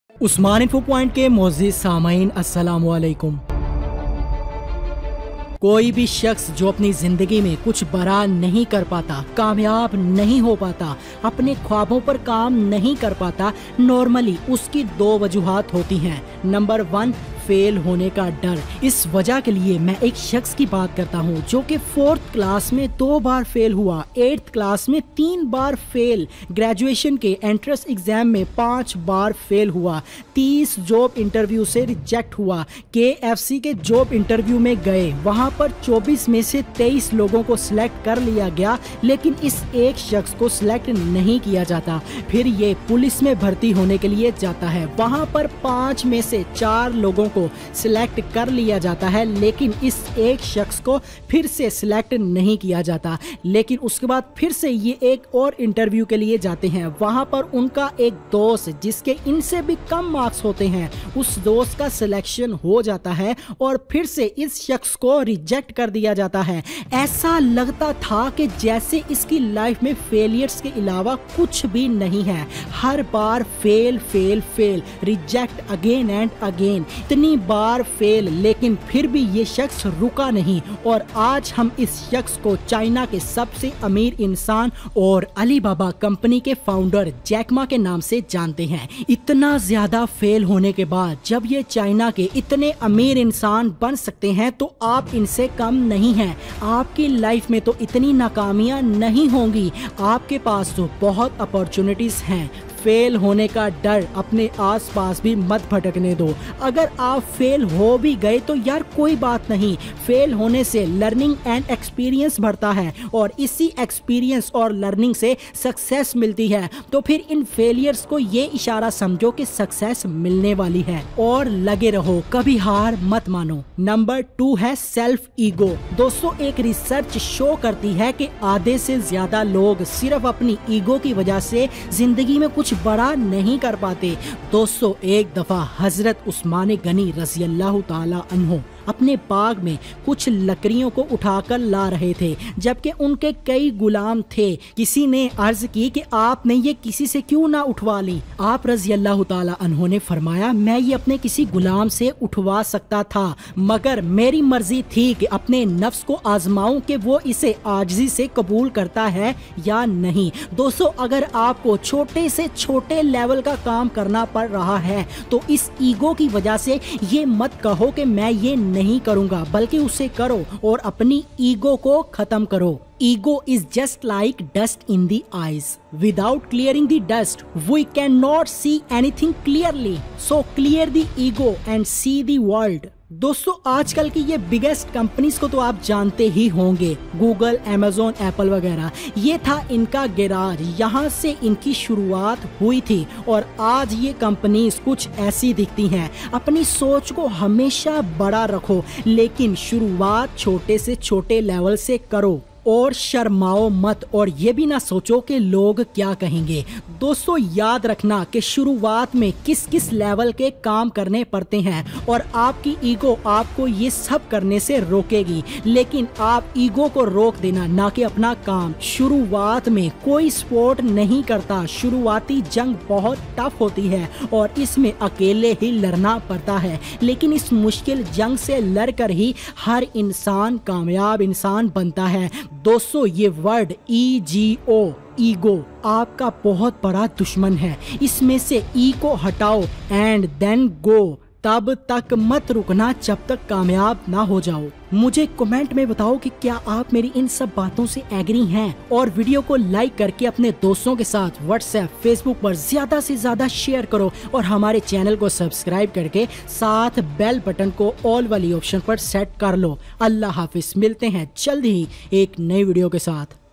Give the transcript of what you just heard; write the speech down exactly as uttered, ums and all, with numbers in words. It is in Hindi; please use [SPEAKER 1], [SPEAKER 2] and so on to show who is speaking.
[SPEAKER 1] उस्मान इन्फो पॉइंट के मोअज़्ज़िज़ सामाईन अस्सलाम वालेकुम। कोई भी शख्स जो अपनी जिंदगी में कुछ बड़ा नहीं कर पाता, कामयाब नहीं हो पाता, अपने ख्वाबों पर काम नहीं कर पाता, नॉर्मली उसकी दो वजूहात होती हैं। नंबर वन, फेल होने का डर। इस वजह के लिए मैं एक शख्स की बात करता हूँ जो कि फोर्थ क्लास में दो बार फेल हुआ, एट्थ क्लास में तीन बार फेल, ग्रेजुएशन के एंट्रेंस एग्जाम में पांच बार फेल हुआ, तीस जॉब इंटरव्यू से रिजेक्ट हुआ, के एफ सी के जॉब इंटरव्यू में गए, वहां पर चौबीस में से तेईस लोगों को सिलेक्ट कर लिया गया, लेकिन इस एक शख्स को सिलेक्ट नहीं किया जाता। फिर ये पुलिस में भर्ती होने के लिए जाता है, वहां पर पांच में से चार लोगों को सिलेक्ट कर लिया जाता है, लेकिन इस एक शख्स को फिर से सिलेक्ट नहीं किया जाता। लेकिन उसके बाद फिर से ये एक और इंटरव्यू के लिए जाते हैं, वहां पर उनका एक दोस्त जिसके इनसे भी कम मार्क्स होते हैं, उस दोस्त का सिलेक्शन हो जाता है और फिर से इस शख्स को रिजेक्ट कर दिया जाता है। ऐसा लगता था कि जैसे इसकी लाइफ में फेलियर्स के अलावा कुछ भी नहीं है। हर बार fail fail fail, reject again and again, इतनी बार फेल, लेकिन फिर भी ये शख्स रुका नहीं। और आज हम इस शख्स को चाइना के सबसे अमीर इंसान और अलीबाबा कंपनी के फाउंडर जैक मा के नाम से जानते हैं। इतना ज्यादा फेल होने के बाद जब ये चाइना के इतने अमीर इंसान बन सकते हैं तो आप इनसे कम नहीं हैं। आपकी लाइफ में तो इतनी नाकामियां नहीं होंगी, आपके पास तो बहुत अपॉर्चुनिटीज हैं। फेल होने का डर अपने आसपास भी मत भटकने दो। अगर आप फेल हो भी गए तो यार कोई बात नहीं, फेल होने से लर्निंग एंड एक्सपीरियंस बढ़ता है और इसी एक्सपीरियंस और लर्निंग से सक्सेस मिलती है। तो फिर इन फेलियर्स को ये इशारा समझो कि सक्सेस मिलने वाली है और लगे रहो, कभी हार मत मानो। नंबर टू है सेल्फ ईगो। दोस्तों, एक रिसर्च शो करती है कि आधे से ज्यादा लोग सिर्फ अपनी ईगो की वजह से जिंदगी में कुछ बड़ा नहीं कर पाते। दोस्तों, एक दफा हजरत उस्मान गनी रज़ी अल्लाह ताला अन्हो अपने बाग में कुछ लकड़ियों को उठाकर ला रहे थे, जबकि उनके कई गुलाम थे। किसी ने अर्ज की कि आपने ये किसी से क्यों ना उठवा ली। आप रज़ी अल्लाह ताला अन्हो ने फरमाया, मैं ये अपने किसी गुलाम से उठवा सकता था, मगर मेरी मर्जी थी कि अपने नफ्स को आजमाऊं कि वो इसे आजिज़ी से कबूल करता है या नहीं। दोस्तों, अगर आपको छोटे से छोटे लेवल का काम करना पड़ रहा है तो इस ईगो की वजह से ये मत कहो कि मैं ये नहीं करूंगा, बल्कि उसे करो और अपनी ईगो को खत्म करो। Ego is just like dust in the eyes. Without clearing the dust, we cannot see anything clearly. So clear the ego and see the world. दोस्तों, आजकल की ये बिगेस्ट कंपनीज को तो आप जानते ही होंगे, गूगल, अमेज़न, एप्पल वगैरह। ये था इनका गैराज, यहाँ से इनकी शुरुआत हुई थी और आज ये कंपनीज कुछ ऐसी दिखती हैं। अपनी सोच को हमेशा बड़ा रखो, लेकिन शुरुआत छोटे से छोटे लेवल से करो और शर्माओ मत, और ये भी ना सोचो कि लोग क्या कहेंगे। दोस्तों, याद रखना कि शुरुआत में किस किस लेवल के काम करने पड़ते हैं और आपकी ईगो आपको ये सब करने से रोकेगी, लेकिन आप ईगो को रोक देना, ना कि अपना काम। शुरुआत में कोई सपोर्ट नहीं करता, शुरुआती जंग बहुत टफ होती है और इसमें अकेले ही लड़ना पड़ता है, लेकिन इस मुश्किल जंग से लड़कर ही हर इंसान कामयाब इंसान बनता है। दोस्तों, ये वर्ड ई जी ओ, ईगो, आपका बहुत बड़ा दुश्मन है। इसमें से ई को हटाओ एंड देन गो। तब तक मत रुकना जब तक कामयाब ना हो जाओ। मुझे कमेंट में बताओ कि क्या आप मेरी इन सब बातों से एग्री हैं, और वीडियो को लाइक करके अपने दोस्तों के साथ व्हाट्सएप, फेसबुक पर ज्यादा से ज्यादा शेयर करो और हमारे चैनल को सब्सक्राइब करके साथ बेल बटन को ऑल वाली ऑप्शन पर सेट कर लो। अल्लाह हाफिज, मिलते हैं जल्द ही एक नई वीडियो के साथ।